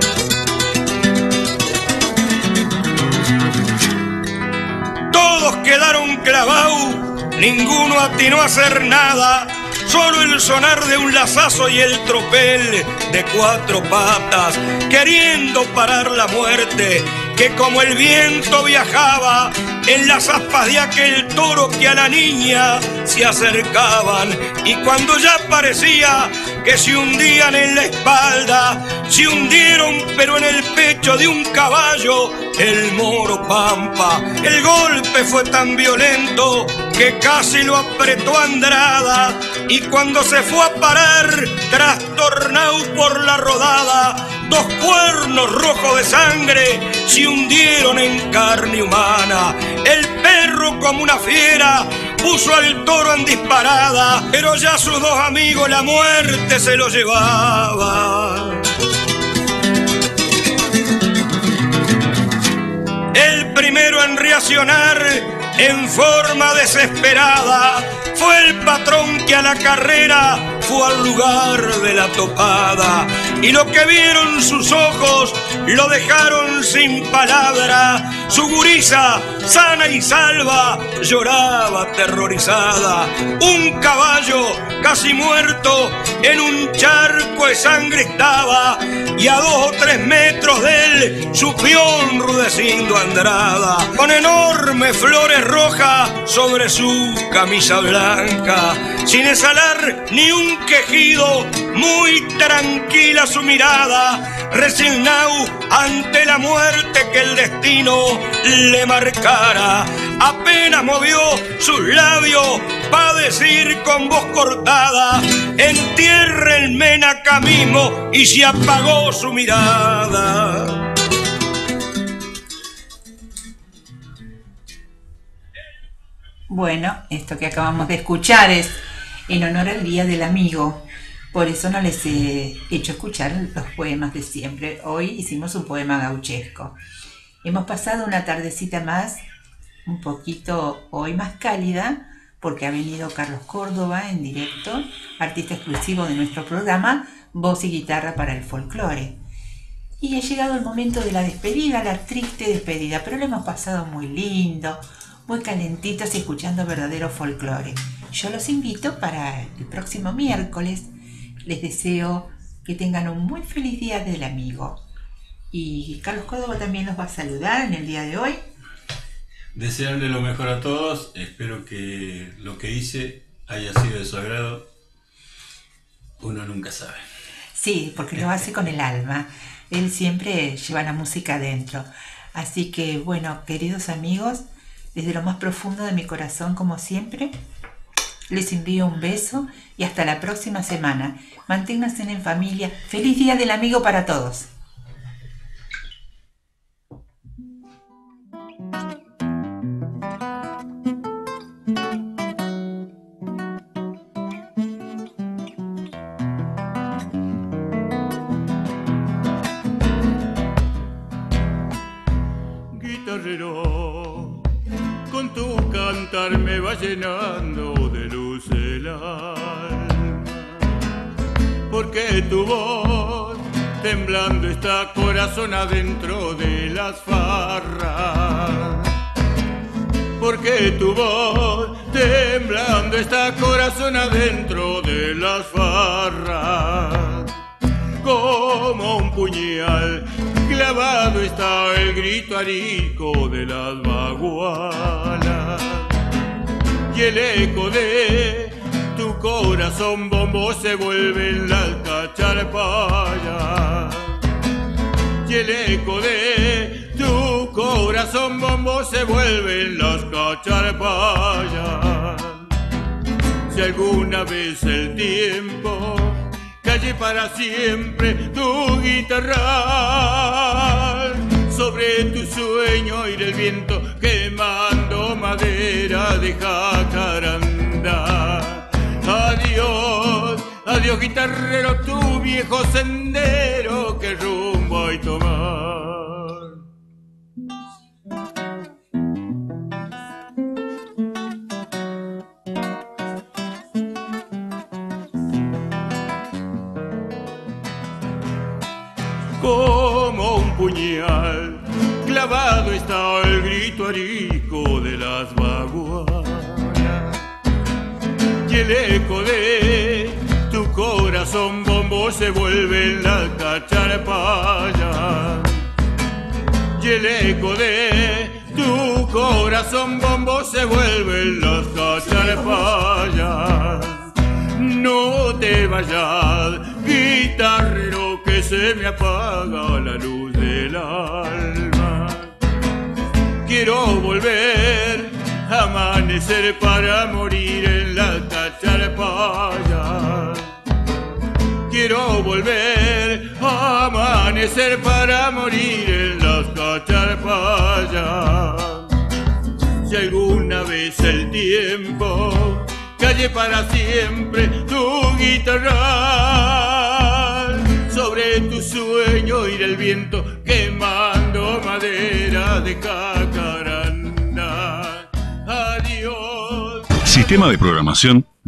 Todos quedaron clavados, ninguno atinó a hacer nada, solo el sonar de un lazazo y el tropel de cuatro patas, queriendo parar la muerte, que como el viento viajaba en las aspas de aquel toro que a la niña se acercaban, y cuando ya parecía que se hundían en la espalda, se hundieron pero en el pecho de un caballo, el moro pampa. El golpe fue tan violento que casi lo apretó Andrada, y cuando se fue a parar, trastornado por la rodada, dos cuernos rojos de sangre se hundieron en carne humana. El perro, como una fiera, puso al toro en disparada, pero ya sus dos amigos la muerte se lo llevaba. El primero en reaccionar en forma desesperada fue el patrón, que a la carrera fue al lugar de la topada, y lo que vieron sus ojos lo dejaron sin palabra. Su gurisa, sana y salva, lloraba aterrorizada. Un caballo casi muerto en un charco de sangre estaba, y a 2 o 3 metros de él su peón rudecindo Andrada, con enormes flores rojas sobre su camisa blanca, sin exhalar ni un quejido, muy tranquila su mirada, resignado ante la muerte que el destino le marcara. Apenas movió sus labios pa' decir con voz cortada: entierre el mena acá mismo, y se apagó su mirada. Bueno, esto que acabamos de escuchar es en honor al Día del Amigo. Por eso no les he hecho escuchar los poemas de siempre. Hoy hicimos un poema gauchesco. Hemos pasado una tardecita más, un poquito hoy más cálida, porque ha venido Carlos Córdoba en directo, artista exclusivo de nuestro programa, voz y guitarra para el folclore. Y ha llegado el momento de la despedida, la triste despedida, pero lo hemos pasado muy lindo, muy calentitos y escuchando verdadero folclore. Yo los invito para el próximo miércoles. Les deseo que tengan un muy feliz Día del Amigo. Y Carlos Córdoba también los va a saludar en el día de hoy. Desearle lo mejor a todos. Espero que lo que hice haya sido de su agrado. Uno nunca sabe. Sí, porque lo hace con el alma. Él siempre lleva la música adentro. Así que, bueno, queridos amigos, desde lo más profundo de mi corazón, como siempre, les envío un beso y hasta la próxima semana. Manténganse en familia. ¡Feliz Día del Amigo para todos! va llenando de luz el alma. Porque tu voz temblando está corazón adentro de las farras. Porque tu voz temblando está corazón adentro de las farras. Como un puñal clavado está el grito arisco de las bagualas. Y el eco de tu corazón bombo se vuelve en las cacharpayas. Y el eco de tu corazón bombo se vuelve en las cacharpayas. Si alguna vez el tiempo calle para siempre tu guitarra, sobre tu sueño irá el viento quemando madera de jacarandá. Adiós, adiós guitarrero, tu viejo sendero, que rumbo hay tomar. Como un puñal clavado está el grito arisco de las bagualas. Y el eco de tu corazón bombo se vuelve en las cacharpayas. Y el eco de tu corazón bombo se vuelve en las cacharpayas. No te vayas, guitarrero, que se me apaga la luz del alma. Quiero volver a amanecer para morir en las cacharpayas. Quiero volver a amanecer para morir en las cacharpayas. Si alguna vez el tiempo calle para siempre tu guitarra, sobre tu sueño irá el viento quemando madera de jacarandá. Adiós. Sistema de programación